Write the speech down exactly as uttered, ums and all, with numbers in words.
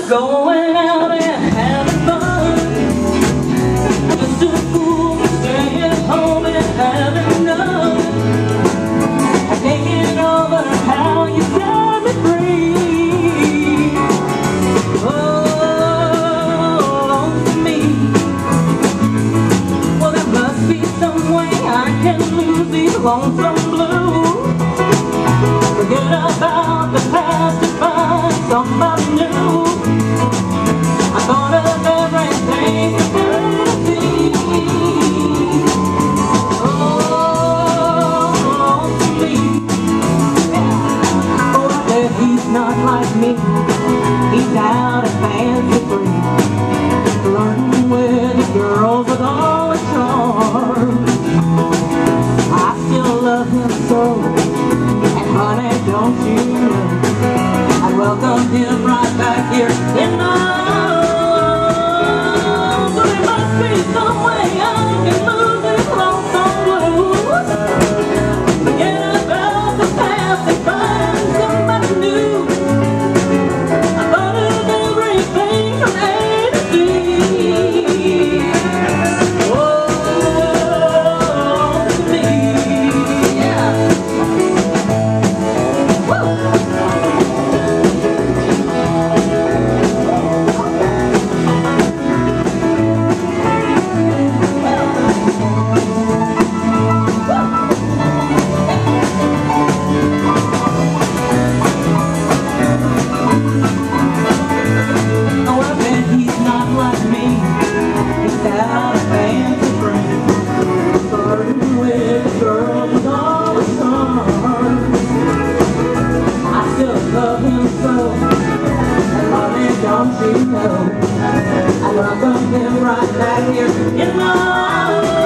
going out and having fun. Just a fool for staying home and having none. I can't get over how you set me free. Oh, to me. Well, there must be some way I can lose these lonesome blues. Forget about the past and find somebody new. I thought of everything you could see. Oh, to me. Oh, I bet he's not like me. He's out and fancy free, flirting with the girls with all the charm. I still love him so. Honey, don't you know I'd welcome him right back here in my arms. So there must be some way I can lose these lonesome blues. Forget about the past and find somebody new. I thought of everything from A to Z. Oh, to me, yeah. Don't you know I welcome him right back here in my arms.